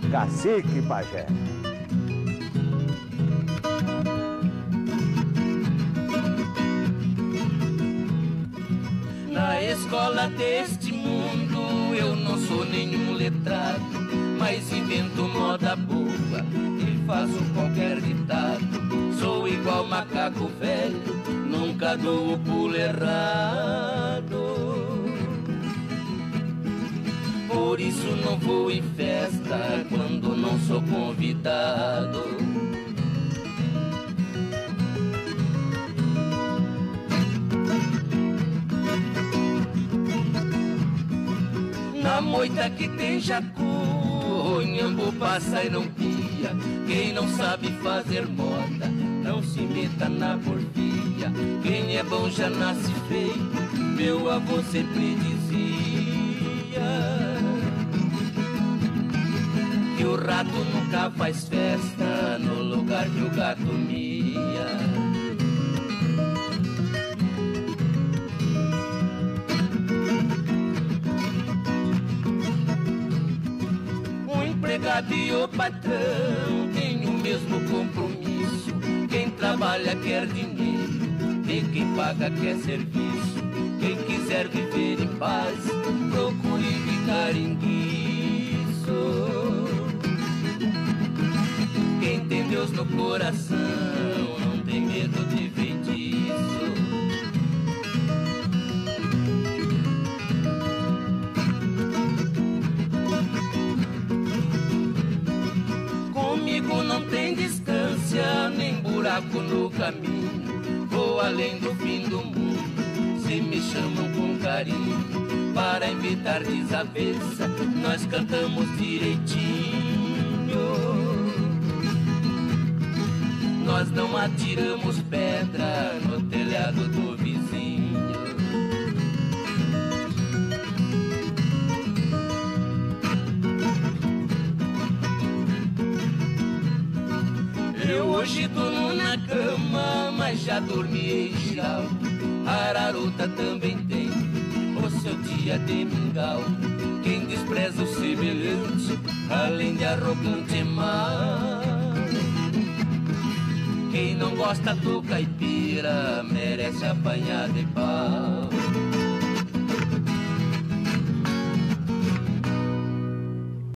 Cacique Pajé. Na escola deste mundo eu não sou nenhum letrado, mas invento moda boa e faço qualquer ditado. Sou igual macaco velho, nunca dou o pulo errado. Por isso não vou em festa quando não sou convidado. Na moita que tem jacu, o Inhambu passa e não pia. Quem não sabe fazer moda, não se meta na porfia. Quem é bom já nasce feio, meu avô sempre dizia. Que o rato nunca faz festa no lugar que o gato mia. O empregado e o patrão têm o mesmo compromisso. Quem trabalha quer dinheiro e quem paga quer serviço. Quem quiser viver em paz, procure ficar em guiço. Quem tem Deus no coração não tem medo de feitiço. Comigo não tem distância, nem buraco no caminho. Vou além do fim do mundo, se me chamam com carinho. Para evitar desavença, nós cantamos direitinho. Nós não atiramos pedra no telhado do vizinho. Eu hoje durmo na cama, mas já dormi em giral. Araruta também tem o seu dia de mingau. Quem despreza o semelhante, além de arrogante é mau. Quem não gosta do caipira merece apanhar de pau.